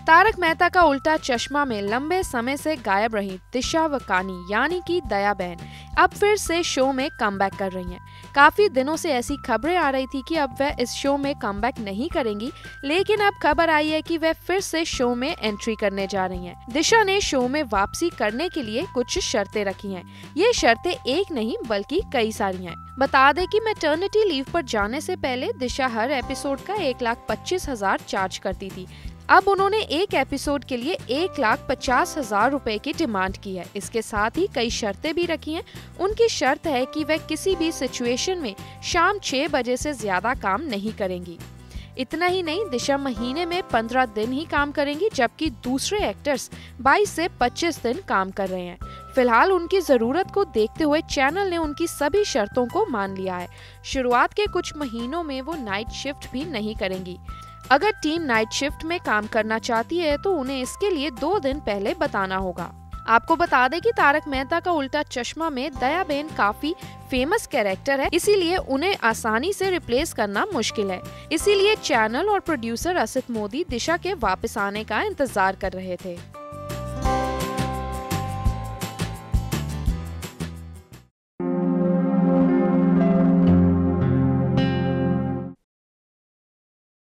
तारक मेहता का उल्टा चश्मा में लंबे समय से गायब रही दिशा वकानी यानी कि दया बहन अब फिर से शो में कमबैक कर रही हैं। काफी दिनों से ऐसी खबरें आ रही थी कि अब वह इस शो में कमबैक नहीं करेंगी, लेकिन अब खबर आई है कि वह फिर से शो में एंट्री करने जा रही हैं। दिशा ने शो में वापसी करने के लिए कुछ शर्तें रखी हैं। ये शर्तें एक नहीं बल्कि कई सारी हैं। बता दें कि मैटरनिटी लीव पर जाने से पहले दिशा हर एपिसोड का 1,25,000 चार्ज करती थी। अब उन्होंने एक एपिसोड के लिए 1,50,000 रुपए की डिमांड की है। इसके साथ ही कई शर्तें भी रखी हैं। उनकी शर्त है कि वह किसी भी सिचुएशन में शाम 6 बजे से ज्यादा काम नहीं करेंगी। इतना ही नहीं, दिशा महीने में 15 दिन ही काम करेंगी, जबकि दूसरे एक्टर्स 22 से 25 दिन काम कर रहे हैं। फिलहाल उनकी जरूरत को देखते हुए चैनल ने उनकी सभी शर्तों को मान लिया है। शुरुआत के कुछ महीनों में वो नाइट शिफ्ट भी नहीं करेंगी। अगर टीम नाइट शिफ्ट में काम करना चाहती है तो उन्हें इसके लिए 2 दिन पहले बताना होगा। आपको बता दें कि तारक मेहता का उल्टा चश्मा में दया बहन काफी फेमस कैरेक्टर है, इसीलिए उन्हें आसानी से रिप्लेस करना मुश्किल है। इसीलिए चैनल और प्रोड्यूसर असित मोदी दिशा के वापस आने का इंतजार कर रहे थे।